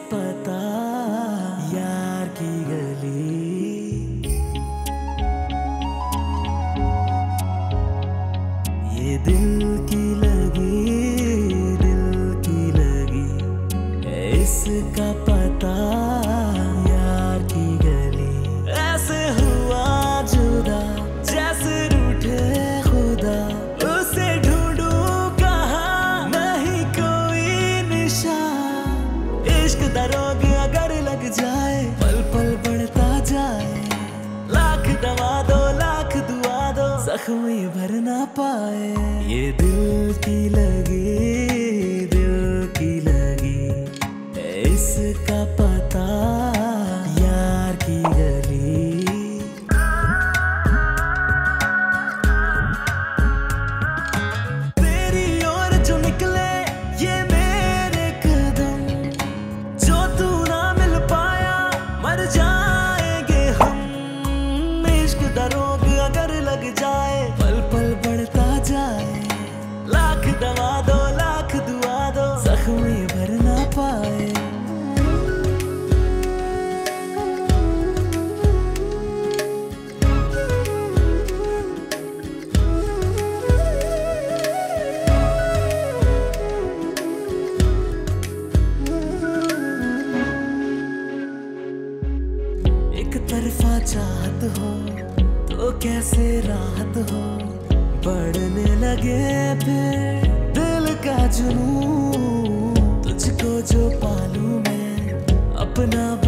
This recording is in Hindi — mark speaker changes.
Speaker 1: पता यार की गली। ये दिल की लगी, दिल की लगी, इसका पता यार की गली। ऐसे हुआ जुदा जैसे रूठे खुदा, उसे ढूंढूं कहाँ नहीं कोई निशान। इश्क दा रोग अगर लग जाए पल पल बढ़ता जाए, लाख दवा दो लाख दुआ दो जख्म ये भर ना पाए। ये दिल की लगी, दिल की लगी, इसका पता यार की गली। तेरी ओर जो निकले ये मेरे कदम, जो तू ना मिल पाया मर जाएंगे हम। इश्क दा रोग अगर लग जाए पल पल बढ़ता जाए, लाख दवा दो लाख दुआ दो जख्म ये भर ना पाए। एक तरफा चाहत हो तो कैसे राहत हो, बढ़ने लगे फिर दिल का जुनून। तुझको जो पालूं मैं अपना